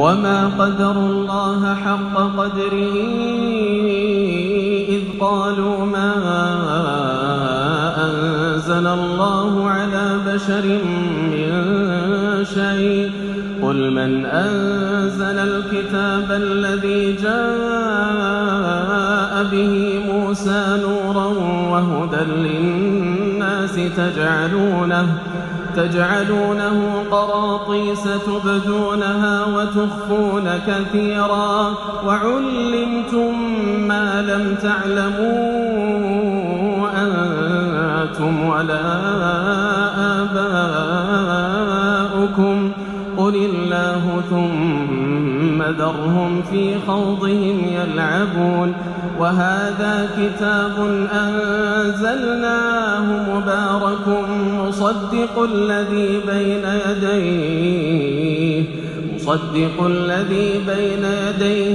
وما قدروا الله حق قدره إذ قالوا ما أنزل الله على بشر من شيء قل من أنزل الكتاب الذي جاء به موسى نورا وهدى للناس تجعلونه قراطيس تبدونها وتخفون كثيرا وعلمتم ما لم تعلموا أنتم ولا آباؤكم قل الله ثم ذرهم في خوضهم يلعبون وهذا كتاب أنزلناه مبارك مصدق الذي بين يديه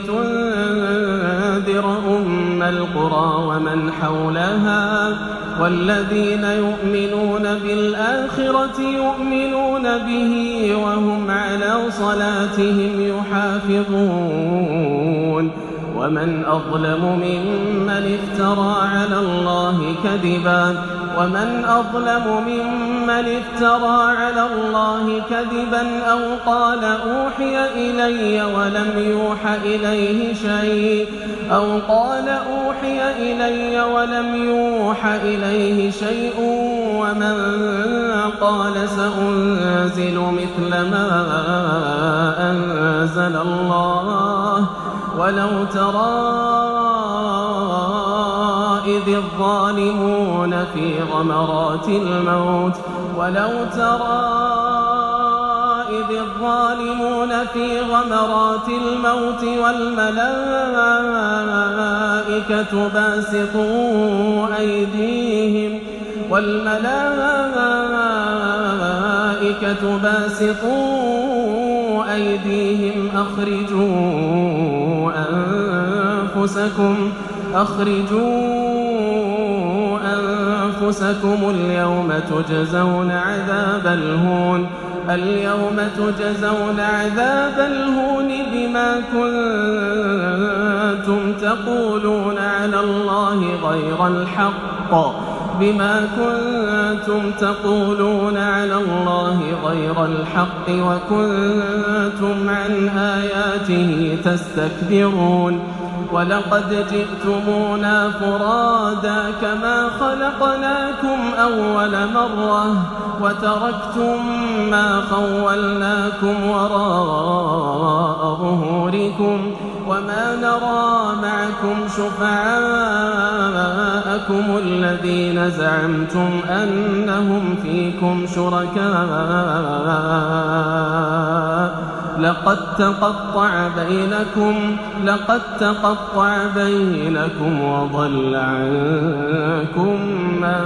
ولتنذر أم القرى ومن حولها والذين يؤمنون بالآخرة يؤمنون به وهم على صلاتهم يحافظون ومن أظلم ممن افترى على الله كذبا أو قال أوحي إلي ولم يوحى إليه شيء ومن قال سأنزل مثل ما أنزل الله ولو ترى إذ الظالمون في غمرات الموت والملائكة باسطوا أيديهم أخرجوا أنفسكم اليوم تجزون عذاب الهون بما كنتم تقولون على الله غير الحق وكنتم عن آياته تستكبرون ولقد جئتمونا فرادا كما خلقناكم أول مرة وتركتم ما خولناكم وراء ظهوركم وما نرى معكم شفعاءكم الذين زعمتم أنهم فيكم شركاء لقد تقطع بينكم وضل عنكم ما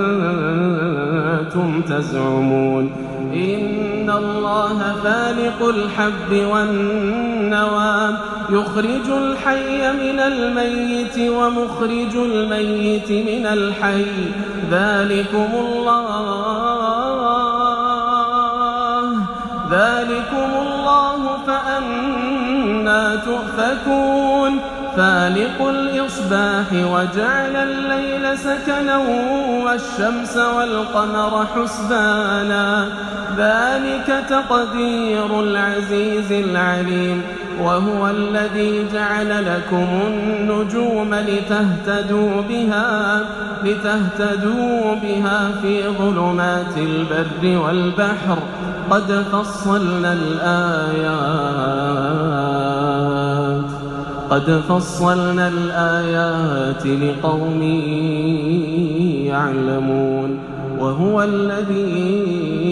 كنتم تزعمون إن الله فالق الحب والنوى يخرج الحي من الميت ومخرج الميت من الحي ذلكم الله فأنى تؤفكون فالق الإصباح وجعل الليل سكنا والشمس والقمر حسبانا ذلك تقدير العزيز العليم وهو الذي جعل لكم النجوم لتهتدوا بها في ظلمات البر والبحر قد فصلنا الآيات لقوم يعلمون وهو الذي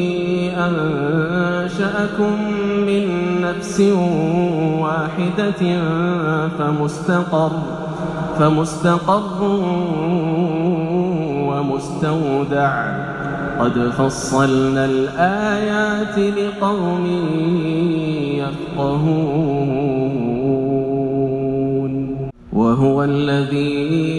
أنشأكم من نفس واحدة فمستقر ومستودع قد فصلنا الآيات لقوم يفقهون وهو الذي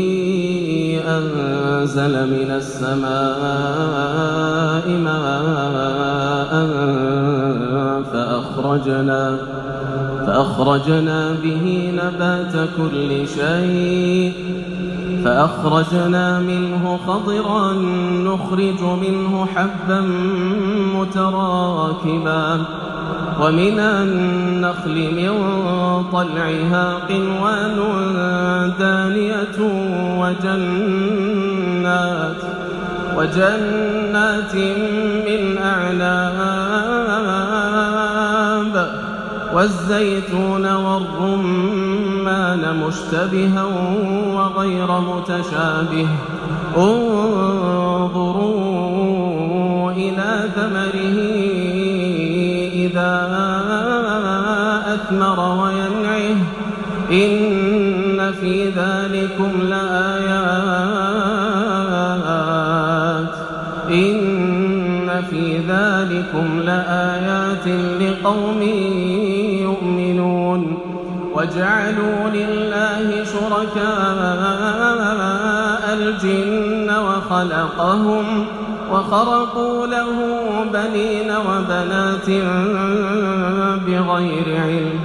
أنزل من السماء ماء فأخرجنا به نبات كل شيء فأخرجنا منه خضرا نخرج منه حبا متراكبا ومن النخل من طلعها قنوان دانية وجنات من أعناب والزيتون والرمان مشتبها وغير متشابه انظروا إلى ثمره إذا أثمر وينعه إن في ذلكم لآيات لقوم يؤمنون وجعلوا لله شركاء الجن وخرقوا له بنين وبنات بغير علم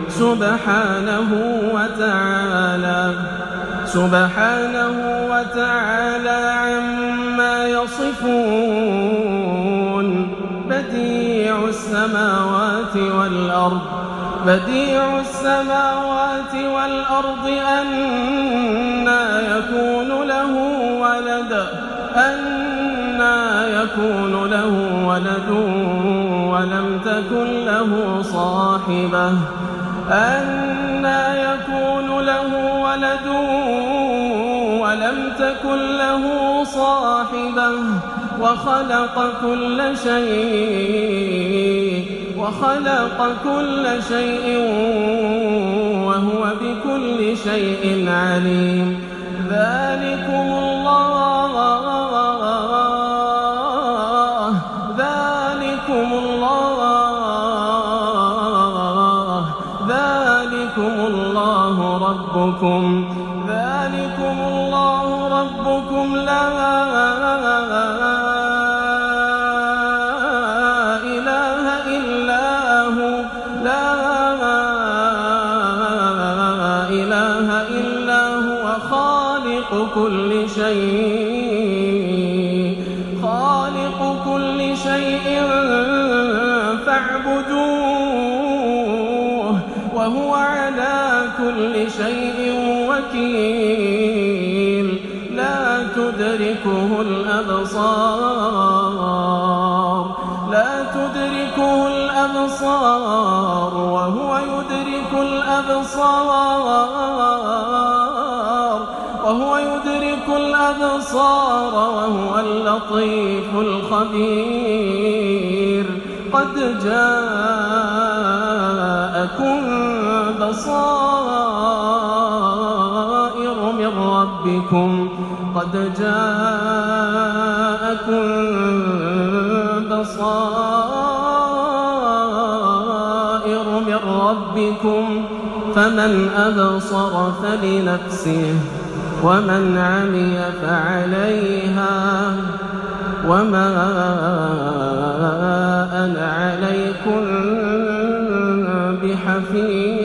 سبحانه وتعالى عما يصفون بديع السماوات والأرض أنى يكون له ولد ولم تكن له صاحبة وخلق كل شيء وهو بكل شيء عليم ذلكم الله ربكم لا إله إلا هو خالق كل شيء فاعبدوه وهو على كل شيء وكيل لا تدركه الأبصار وهو يدرك الأبصار وهو اللطيف الخبير قد جاءكم بصائر من ربكم فمن أبصر فلنفسه ومن عمي فعليها وما أنا عليكم بحفيظ